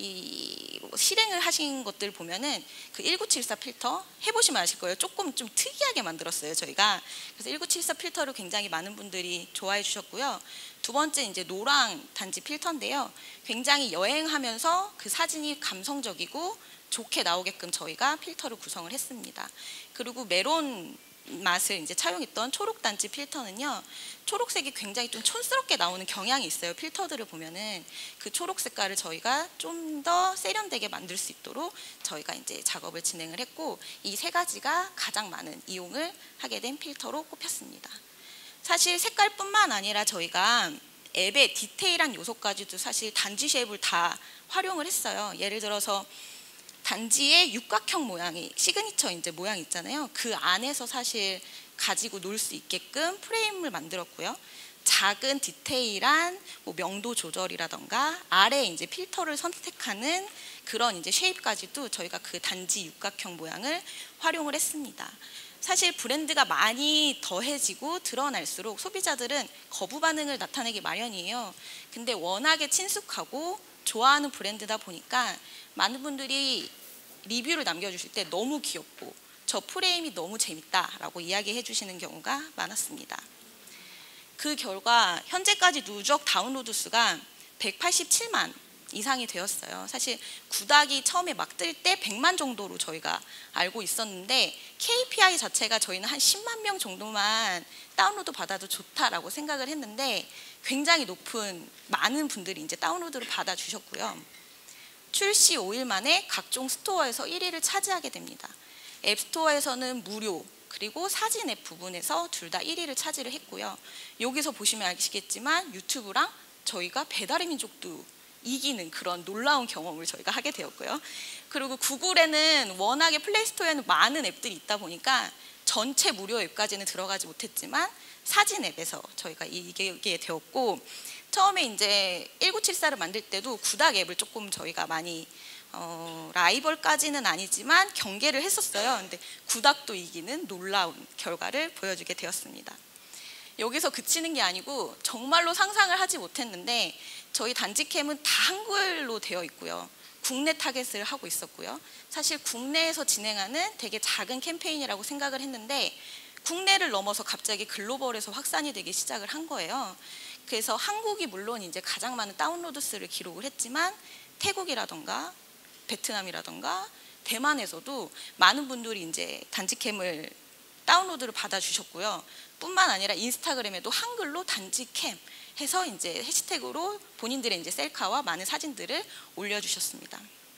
실행을 하신 것들 보면은 그 1974 필터 해보시면 아실 거예요. 조금 좀 특이하게 만들었어요 저희가. 그래서 1974 필터를 굉장히 많은 분들이 좋아해 주셨고요. 두 번째 이제 노랑 단지 필터인데요. 굉장히 여행하면서 그 사진이 감성적이고 좋게 나오게끔 저희가 필터를 구성을 했습니다. 그리고 메론 맛을 이제 차용했던 초록 단지 필터는요. 초록색이 굉장히 좀 촌스럽게 나오는 경향이 있어요. 필터들을 보면은 그 초록 색깔을 저희가 좀 더 세련되게 만들 수 있도록 저희가 이제 작업을 진행을 했고 이 세 가지가 가장 많은 이용을 하게 된 필터로 꼽혔습니다. 사실 색깔뿐만 아니라 저희가 앱의 디테일한 요소까지도 사실 단지 쉐입을 다 활용을 했어요. 예를 들어서 단지의 육각형 모양이 시그니처 이제 모양 있잖아요. 그 안에서 사실 가지고 놀 수 있게끔 프레임을 만들었고요. 작은 디테일한 뭐 명도 조절이라던가 아래 이제 필터를 선택하는 그런 이제 쉐입까지도 저희가 그 단지 육각형 모양을 활용을 했습니다. 사실 브랜드가 많이 더해지고 드러날수록 소비자들은 거부 반응을 나타내기 마련이에요. 근데 워낙에 친숙하고 좋아하는 브랜드다 보니까 많은 분들이 리뷰를 남겨주실 때 너무 귀엽고 저 프레임이 너무 재밌다라고 이야기해 주시는 경우가 많았습니다. 그 결과 현재까지 누적 다운로드 수가 187만 이상이 되었어요. 사실 구닥이 처음에 막 뜰 때 100만 정도로 저희가 알고 있었는데 KPI 자체가 저희는 한 10만 명 정도만 다운로드 받아도 좋다라고 생각을 했는데 굉장히 높은 많은 분들이 이제 다운로드를 받아 주셨고요. 출시 5일 만에 각종 스토어에서 1위를 차지하게 됩니다. 앱스토어에서는 무료 그리고 사진 앱 부분에서 둘 다 1위를 차지를 했고요. 여기서 보시면 아시겠지만 유튜브랑 저희가 배달의 민족도 이기는 그런 놀라운 경험을 저희가 하게 되었고요. 그리고 구글에는 워낙에 플레이스토어에는 많은 앱들이 있다 보니까 전체 무료 앱까지는 들어가지 못했지만 사진 앱에서 저희가 이기게 되었고 처음에 이제 1974를 만들 때도 구닥 앱을 조금 저희가 많이 라이벌까지는 아니지만 경계를 했었어요. 근데 구닥도 이기는 놀라운 결과를 보여주게 되었습니다. 여기서 그치는 게 아니고 정말로 상상을 하지 못했는데 저희 단지캠은 다 한글로 되어 있고요. 국내 타겟을 하고 있었고요. 사실 국내에서 진행하는 되게 작은 캠페인이라고 생각을 했는데 국내를 넘어서 갑자기 글로벌에서 확산이 되기 시작을 한 거예요. 그래서 한국이 물론 이제 가장 많은 다운로드 수를 기록을 했지만 태국이라던가 베트남이라던가 대만에서도 많은 분들이 이제 단지캠을 다운로드를 받아주셨고요. 뿐만 아니라 인스타그램에도 한글로 단지캠 해서 이제 해시태그로 본인들의 이제 셀카와 많은 사진들을 올려주셨습니다.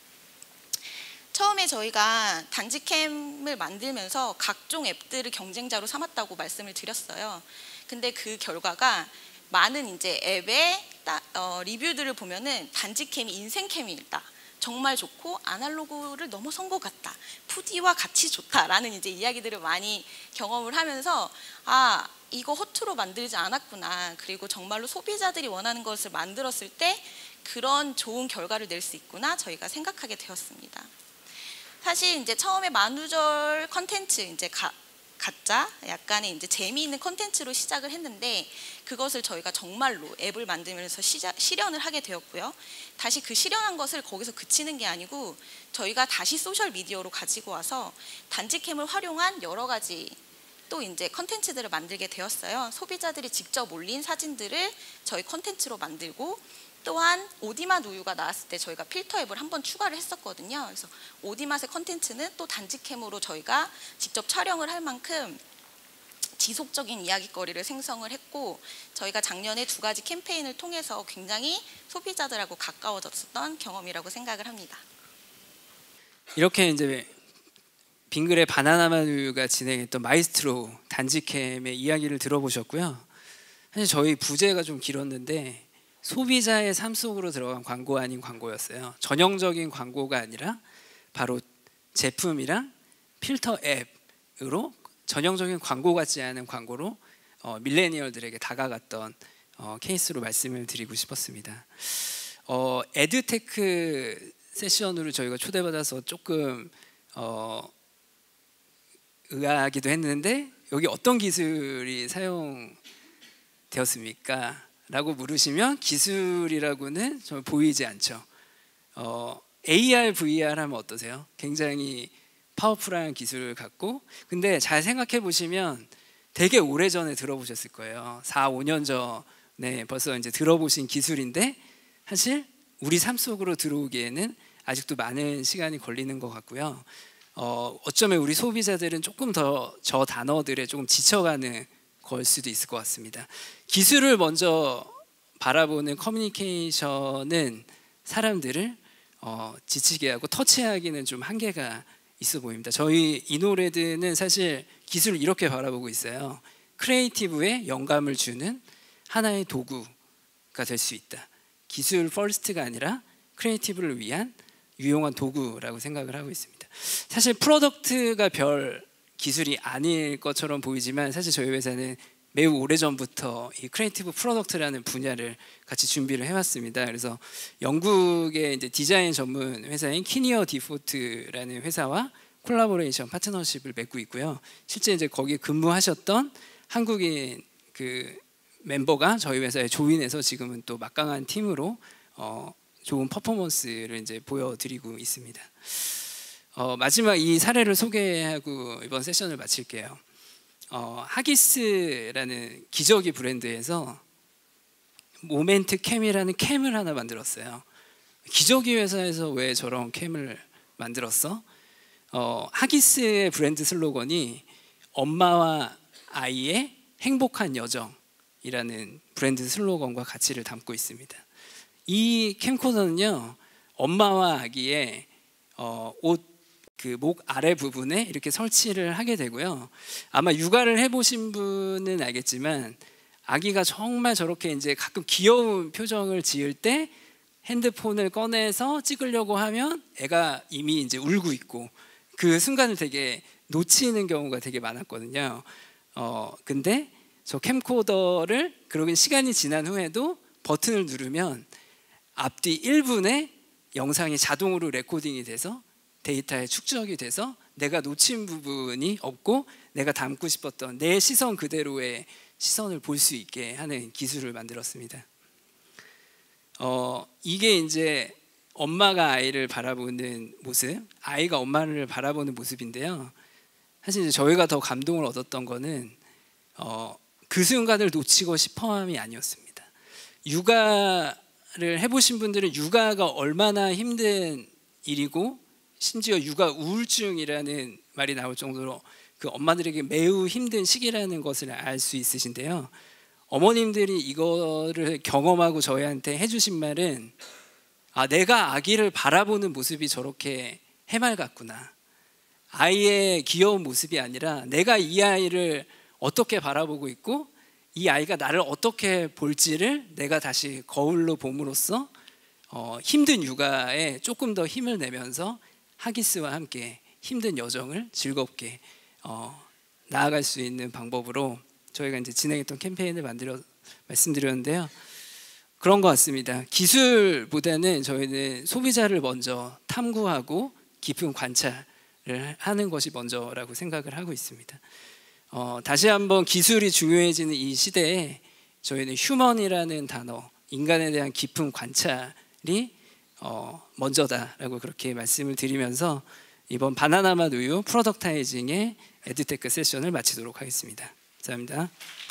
처음에 저희가 단지캠을 만들면서 각종 앱들을 경쟁자로 삼았다고 말씀을 드렸어요. 근데 그 결과가 많은 이제 앱의 리뷰들을 보면은 단지캠이 인생캠이다. 정말 좋고 아날로그를 넘어선 것 같다. 2D와 같이 좋다라는 이제 이야기들을 많이 경험을 하면서 아 이거 허투루 만들지 않았구나. 그리고 정말로 소비자들이 원하는 것을 만들었을 때 그런 좋은 결과를 낼 수 있구나 저희가 생각하게 되었습니다. 사실 이제 처음에 만우절 컨텐츠 이제 가짜 약간의 이제 재미있는 컨텐츠로 시작을 했는데 그것을 저희가 정말로 앱을 만들면서 실현을 하게 되었고요. 다시 그 실현한 것을 거기서 그치는 게 아니고 저희가 다시 소셜 미디어로 가지고 와서 단지캠을 활용한 여러 가지 또 이제 컨텐츠들을 만들게 되었어요. 소비자들이 직접 올린 사진들을 저희 컨텐츠로 만들고 또한 오디맛 우유가 나왔을 때 저희가 필터 앱을 한번 추가를 했었거든요. 그래서 오디맛의 컨텐츠는 또 단지캠으로 저희가 직접 촬영을 할 만큼 지속적인 이야기거리를 생성을 했고 저희가 작년에 2가지 캠페인을 통해서 굉장히 소비자들하고 가까워졌던 경험이라고 생각을 합니다. 이렇게 이제 빙글의 바나나맛 우유가 진행했던 마이스트로 단지캠의 이야기를 들어보셨고요. 사실 저희 부제가 좀 길었는데 소비자의 삶 속으로 들어간 광고 아닌 광고였어요. 전형적인 광고가 아니라 바로 제품이랑 필터 앱으로 전형적인 광고 같지 않은 광고로 밀레니얼들에게 다가갔던 케이스로 말씀을 드리고 싶었습니다. 에듀테크 세션으로 저희가 초대받아서 조금 의아하기도 했는데 여기 어떤 기술이 사용되었습니까? 라고 물으시면 기술이라고는 좀 보이지 않죠. AR, VR 하면 어떠세요? 굉장히 파워풀한 기술을 갖고 근데 잘 생각해 보시면 되게 오래전에 들어보셨을 거예요. 4, 5년 전에 벌써 이제 들어보신 기술인데 사실 우리 삶 속으로 들어오기에는 아직도 많은 시간이 걸리는 것 같고요. 어쩌면 우리 소비자들은 조금 더 저 단어들에 조금 지쳐가는 걸 수도 있을 것 같습니다. 기술을 먼저 바라보는 커뮤니케이션은 사람들을 지치게 하고 터치하기는 좀 한계가 있어 보입니다. 저희 이노레드는 사실 기술을 이렇게 바라보고 있어요. 크리에이티브에 영감을 주는 하나의 도구가 될 수 있다. 기술 퍼스트가 아니라 크리에이티브를 위한 유용한 도구라고 생각을 하고 있습니다. 사실 프로덕트가 별 기술이 아닐 것처럼 보이지만 사실 저희 회사는 매우 오래전부터 이 크리에이티브 프로덕트라는 분야를 같이 준비를 해왔습니다. 그래서 영국의 이제 디자인 전문 회사인 키니어 디포트라는 회사와 콜라보레이션 파트너십을 맺고 있고요. 실제 이제 거기 근무하셨던 한국인 그 멤버가 저희 회사에 조인해서 지금은 또 막강한 팀으로 좋은 퍼포먼스를 이제 보여드리고 있습니다. 마지막 이 사례를 소개하고 이번 세션을 마칠게요. 하기스라는 기저귀 브랜드에서 모멘트 캠이라는 캠을 하나 만들었어요. 기저귀 회사에서 왜 저런 캠을 만들었어? 하기스의 브랜드 슬로건이 엄마와 아이의 행복한 여정이라는 브랜드 슬로건과 가치를 담고 있습니다. 이 캠코더는요, 엄마와 아기의 옷 그 목 아래 부분에 이렇게 설치를 하게 되고요. 아마 육아를 해보신 분은 알겠지만 아기가 정말 저렇게 이제 가끔 귀여운 표정을 지을 때 핸드폰을 꺼내서 찍으려고 하면 애가 이미 이제 울고 있고 그 순간을 되게 놓치는 경우가 되게 많았거든요. 근데 저 캠코더를 그러긴 시간이 지난 후에도 버튼을 누르면 앞뒤 1분에 영상이 자동으로 레코딩이 돼서 데이터에 축적이 돼서 내가 놓친 부분이 없고 내가 담고 싶었던 내 시선 그대로의 시선을 볼 수 있게 하는 기술을 만들었습니다. 이게 이제 엄마가 아이를 바라보는 모습, 아이가 엄마를 바라보는 모습인데요. 사실 이제 저희가 더 감동을 얻었던 거는 그 순간을 놓치고 싶어함이 아니었습니다. 육아를 해보신 분들은 육아가 얼마나 힘든 일이고 심지어 육아 우울증이라는 말이 나올 정도로 그 엄마들에게 매우 힘든 시기라는 것을 알 수 있으신데요. 어머님들이 이거를 경험하고 저희한테 해주신 말은 내가 아기를 바라보는 모습이 저렇게 해맑았구나. 아이의 귀여운 모습이 아니라 내가 이 아이를 어떻게 바라보고 있고 이 아이가 나를 어떻게 볼지를 내가 다시 거울로 봄으로써 힘든 육아에 조금 더 힘을 내면서 하기스와 함께 힘든 여정을 즐겁게 나아갈 수 있는 방법으로 저희가 이제 진행했던 캠페인을 말씀드렸는데요. 그런 것 같습니다. 기술보다는 저희는 소비자를 먼저 탐구하고 깊은 관찰을 하는 것이 먼저라고 생각을 하고 있습니다. 다시 한번 기술이 중요해지는 이 시대에 저희는 휴먼이라는 단어, 인간에 대한 깊은 관찰이 먼저다라고 그렇게 말씀을 드리면서 이번 바나나 맛 우유 프로덕타이징의 에듀테크 세션을 마치도록 하겠습니다. 감사합니다.